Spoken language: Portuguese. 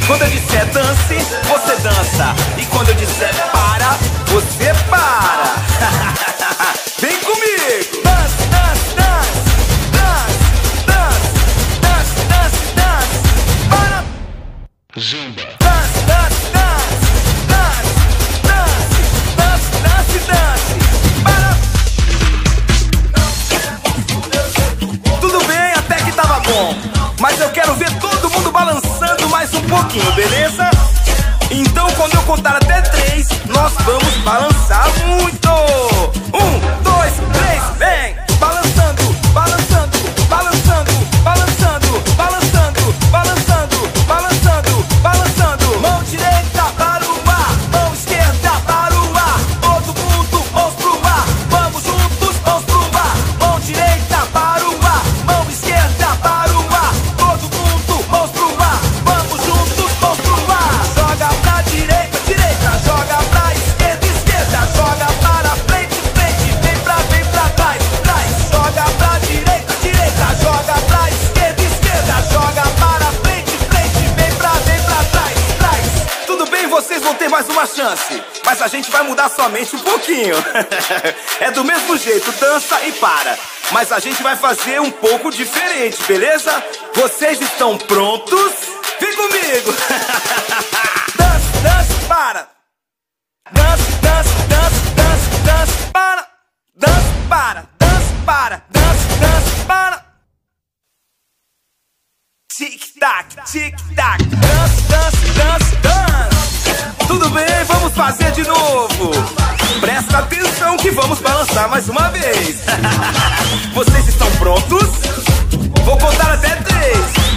Quando eu disser dance, você dança. E quando eu disser para, você para. Vem comigo. Dance, dance, dance. Dance, dance, dance, dance, dance. Para. Zumba. Dance, dance, dance. Dance, dance, dance, dance, dance. Para. Tudo bem, até que tava bom. Mas eu quero ver todo mundo balançando mais um pouquinho, beleza? Então quando eu contar até 3, nós vamos balançar muito. 1, 2, 3, vem! Balançando, balançando, balançando, balançando, balançando, balançando, balançando, balançando. Mão direita para o ar, mão esquerda para o ar. Todo mundo, mãos pro ar, vamos juntos, mãos pro ar. Mão direita para o ar, mão esquerda para o ar. Todo mundo, mãos pro ar, vamos juntos, mãos pro ar. Joga pra direita, direita, joga pra esquerda, esquerda. Joga para frente, frente, vem pra trás, trás. Joga pra direita, direita, joga pra esquerda, esquerda. Joga para frente, frente, vem pra trás, trás. Tudo bem, vocês vão ter mais uma chance, mas a gente vai mudar somente um pouquinho. É do mesmo jeito, dança e para, mas a gente vai fazer um pouco diferente, beleza? Vocês estão prontos? Vem comigo! Dance, dance, para! Dance, dance, dance, dance, dance, para! Dance, para! Dance, para! Dance, dance, para! Tic-tac, tic-tac! Dance, dance, dance, dance! Tudo bem, vamos fazer de novo! Presta atenção que vamos balançar mais uma vez! Vocês estão prontos? Vou contar até 3!